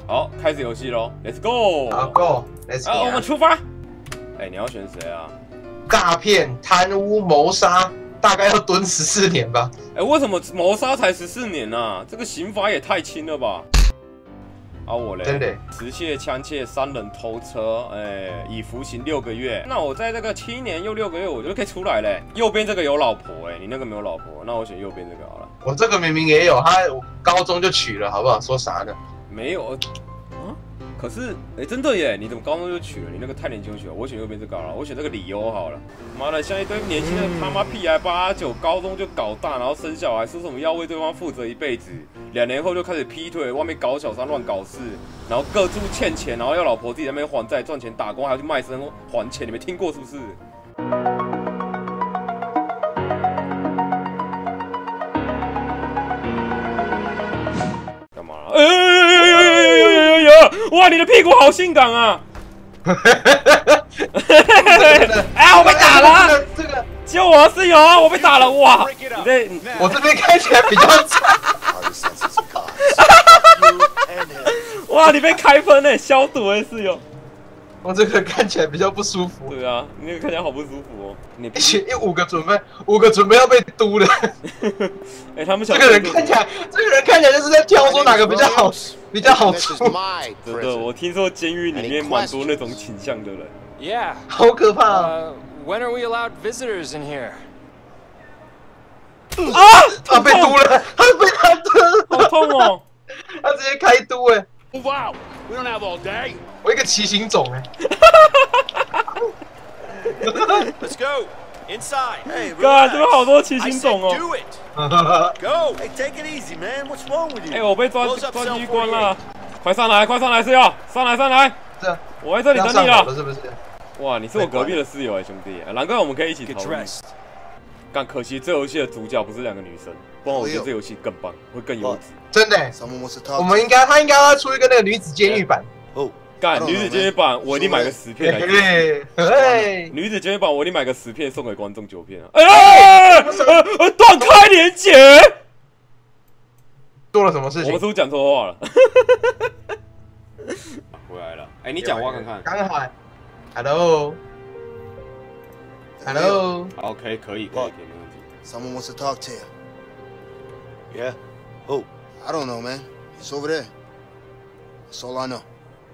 好，开始游戏喽 ，Let's go！ 好 ，Go，Let's go！ 好，我们出发。哎，你要选谁啊？ 诈骗、贪污、谋杀，大概要蹲14年吧。 哎，为什么谋杀才14年啊？这个刑罚也太轻了吧？啊，我嘞， 真的， 持械、枪械、3人偷车，哎，已服刑6个月。那我在这个7年又6个月，我就可以出来嘞。右边这个有老婆，哎，你那个没有老婆，那我选右边这个好了。 我这个明明也有，我高中就娶了，好不好？说啥呢？ 没有啊？可是，哎，真的耶！你怎么高中就娶了？你那个太年轻就娶了。我选右边这个好了，我选这个理由好了。妈的，像一堆年轻人他妈屁孩8、9，高中就搞大，然后生小孩，说什么要为对方负责一辈子，2年后就开始劈腿，外面搞小三乱搞事，然后各处欠钱，然后要老婆自己在那边还债赚钱打工，还要去卖身还钱，你没听过是不是？干嘛啦？哇，你的屁股好性感啊！哎，我被打了！ 这个， 救我室友啊！我被打了！哇， 我这边看起来比较惨。 哇，你被开喷呢，消毒哎，室友。 我这个看起来比较不舒服。 对啊，你那个看起来好不舒服哦。你 5个准备要被嘟了。 哎，他们想这个人看起来就是在挑说哪个比较好出。 真的，我听说监狱里面蛮多那种倾向的人。 Yeah. 好可怕啊！ When are we allowed visitors in here? 啊！ 他被嘟了，他被他嘟， 好痛哦！ 他直接开嘟哎！ Move out. We don't have all day. 我一个骑行种哎。 Let's go. Inside. Hey, 干，这边好多骑行种哦。 Do it. Go. Hey, take it easy, man. What's wrong with you? 哎，我被抓进去关了，快上来，室友，上来！ 这， 我在这里等你了， 是不是？ 哇，你是我隔壁的室友哎，兄弟，难怪我们可以一起逃离。但可惜这游戏的主角不是2个女生，不然我觉得这游戏更棒，会更优质。 真的，他应该要出一个那个女子监狱版。 干女子监狱版，我一定买个10片来。女子监狱版，我一定买个10片送给观众9片啊！哎，断开连结， 做了什么事情？ 我们是不是讲错话了？回来了，哎，你讲话看看。 刚好 ，Hello。 OK， 可以，没问题。 Someone wants to talk to you. Yeah. Who? I don't know, man. He's over there. That's all I know.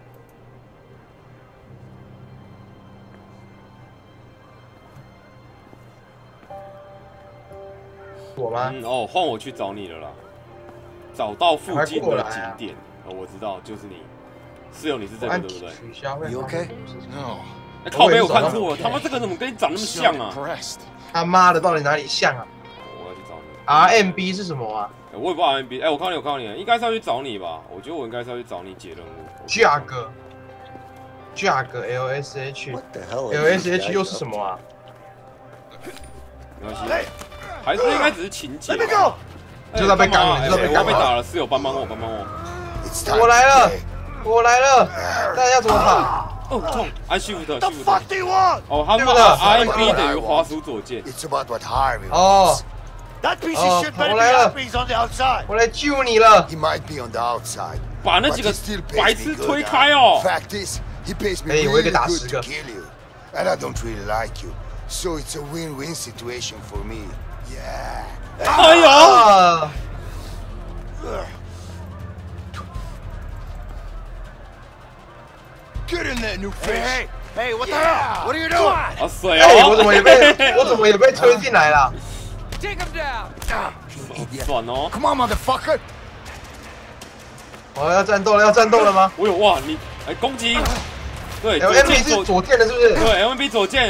我吗？ 哦，换我去找你了啦。找到附近的景点，我知道，就是你。室友，你是这个对不对 You okay? No. 靠北，我看错了，他妈这个怎么跟你长那么像啊？ 他妈的，到底哪里像啊？ 我要去找你。 RMB 是什么啊？ 我也不知道 RMB。哎，我看到你，应该是要去找你吧？我觉得我应该是要去找你解任务。 价格 LSH 又是什么啊？ 没关系，还是应该只是情节。 就在被干了， 我要被打了，室友帮我。 我来了，大家要怎么跑？ 哦，痛！按 Shift。 Oh, 他们 RMB 等于滑鼠左键。 哦。 That piece of shit better be happy he's on the outside. 我来救你了。 He might be on the outside. 把那几个白痴推开哦。 Fact is, he pays me really good to kill you, and I don't really like you, so it's a win-win situation for me. Yeah. 哎呦！ Get in there, new fish. Hey, what the hell? What are you doing? 好水哎， 哦！ 我怎么也被推进来了？ Take him down. 爽哦！ Come on, motherfucker. 我要战斗了吗？ 我有哇，你哎攻击，对 ，LMB 是左键的，是不是？ 对 ，LMB 左键。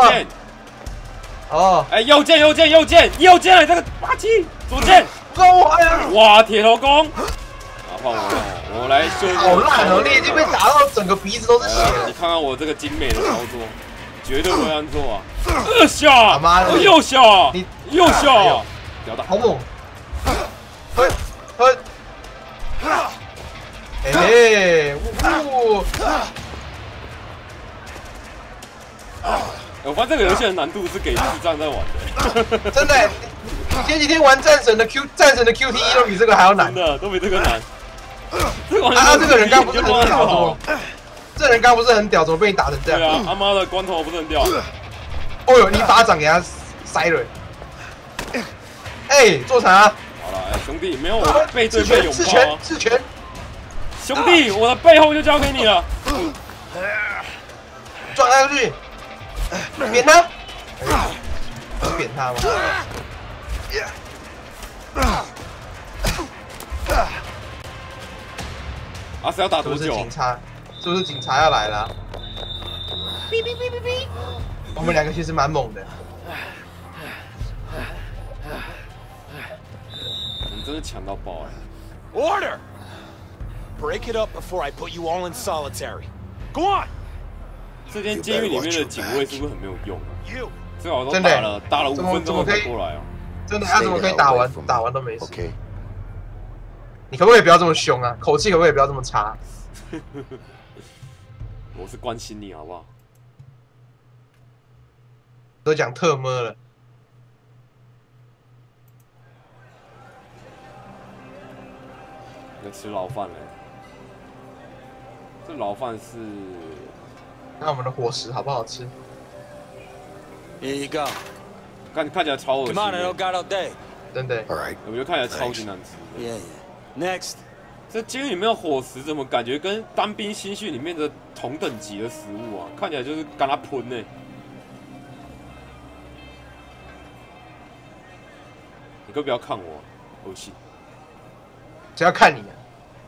哦， 哎，右键，你这个霸气，左键，哇，铁头功，啊，换我来修。 好烂哦，你已经被打到整个鼻子都是血了。 你看看我这个精美的操作，绝对不会按错啊！下， 他妈的， 右下，右下，屌打， 好猛！哎， 我发现这个游戏的难度是给智障在玩的， 真的。前几天玩战神的 QTE 都比这个还要难， 真的都比这个难。 这个人刚不是很屌吗？这人刚不是很屌，怎么被你打成这样？ 对啊，他妈的光头不是很屌。 哦呦，你一巴掌给他塞了。哎，坐查。 好了，哎，兄弟，没有我背对背拥抱啊！ 刺拳。 兄弟，我的背后就交给你了。 撞他出去，扁他。扁他吗？ 啊，是要打多久？ 警察，是不是警察要来了？哔哔哔哔哔。我们两个其实蛮猛的。 你真的抢到爆哎 Order! Break it up before I put you all in solitary. Go on! 这间监狱里面的警卫是不是很没有用啊？ You! 最好都打了5分钟才过来哦。 真的，他怎么可以打完都没事？ OK。你可不可以不要这么凶啊？口气可不可以不要这么差？ 我是关心你好不好？ 都讲特么了。 要吃牢饭嘞。这牢饭是…… 那我们的伙食好不好吃 Here you go. 看起来超恶心。 Come on, I don't got all day. 真的。 我觉得看起来超级难吃。 Yeah, yeah. Next. 这监狱里面的伙食怎么感觉跟单兵新训里面的同等级的食物啊？看起来就是干它喷呢。你可不要看我，恶心。 只要看你啊！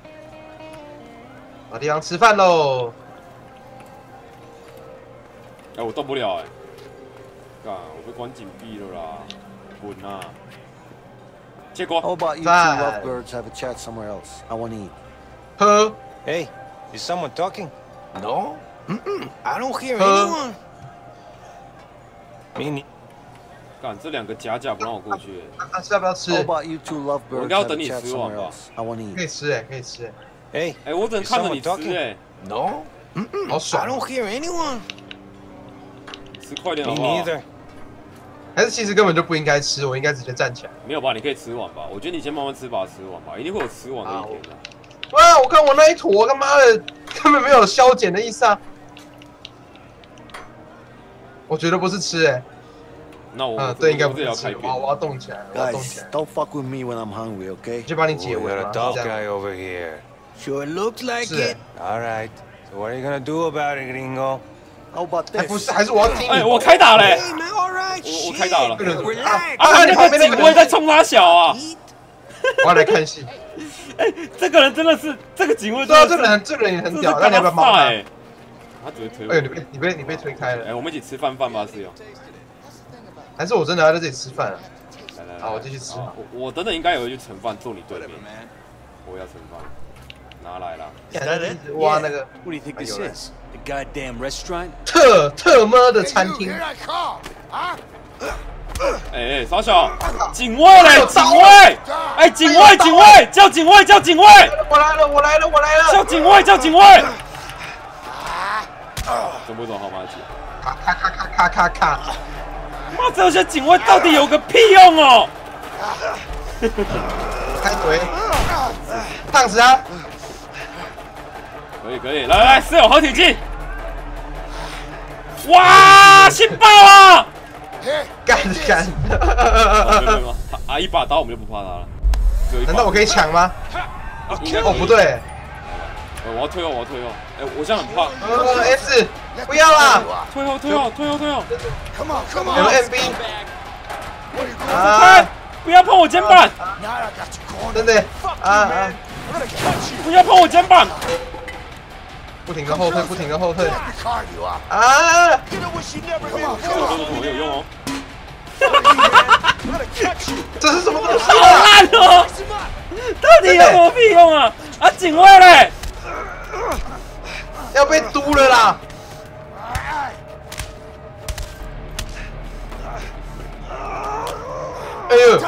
找地方吃饭喽。 哎，我动不了哎。干，我被关紧闭了啦，滚啊！结果 How about you two lovebirds have a chat somewhere else? I want to eat. 喝。 Hey, is someone talking? No? I don't hear anyone. 干，这两个假不让我过去。 是要不要吃？ How about you two lovebirds have a chat somewhere else? I want to eat. 可以吃哎，可以吃哎。 哎，我只能看着你吃哎。 No? 好爽。 I don't hear anyone. 吃快点好不好？ 还是其实根本就不应该吃，我应该直接站起来。 没有吧？你可以吃完吧？我觉得你先慢慢吃，把它吃完吧，一定会有吃完的一天的。 哇！我看我那一坨，他妈的根本没有消减的意思啊！我觉得不是吃哎。 那我对，应该不是要吃。我要动起来，我要动起 Guys, 来。 don't fuck with me when I'm hungry, okay? 就帮你解围 We 嘛。 got a tough 这样 guy over here. Sure looks like 是哎 it. All right. So what are you gonna do about it, Gringo? How about 还不 this? 是，还是我要听你。 哎，我开打嘞！ Hey, man, all right. 我开打了。 Relax. 啊，那个警卫在冲他小啊！ 我要来看戏。 哎，这个人真的是，这个警卫对啊，这个人也很屌，那你要不要骂他？ 他直接推我。 哎呦，你被推开了。 哎，我们一起吃饭吧，室友。 还是我真的要在这里吃饭啊？ 来， 好，我继续吃。 我等等应该有一句盛饭坐你对面。我要盛饭，拿来啦。 挖那个。 What do you think this is? The goddamn restaurant? 特么的餐厅。 哎，傻小，警卫嘞，警卫！哎，警卫，叫警卫！ 我来了！ 叫警卫！怎么走好吗？姐？ 咔！ 妈，这些警卫到底有个屁用哦！ 开腿，烫死他！ 可以，来，室友合体技！哇，新爆啊！ 干！ 没有，他一把刀我们就不怕他了。 难道我可以抢吗？哦，不对。 我要退后。哎，我现在很怕。 S， 不要啦！ 退后。 有 MB。 啊！不要碰我肩膀！ 真的啊！ 不要碰我肩膀！ 不停的后退。啊！ 我有用哦。 这是什么东西好烂哦！到底有什么屁用啊？啊，警卫嘞！ 要被嘟了啦！哎呦！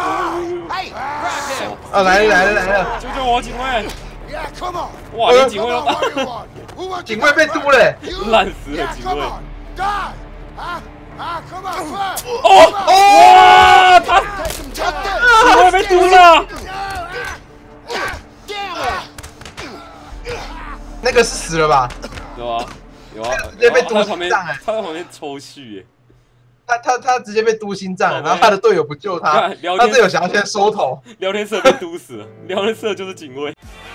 啊，来了！ 救救我，警卫！哇，连警卫都打！ 警卫被嘟了！ 烂死了，警卫！ 哦！ 哇，他警卫被嘟了！ 那个是死了吧？ 有啊，有啊， 直接被毒他在旁边， 心脏哎！ 他在旁边抽蓄耶。 他直接被毒心脏了，然后他的队友不救他，他队友想要先收头。 聊天室被毒死了，聊天室就是警卫。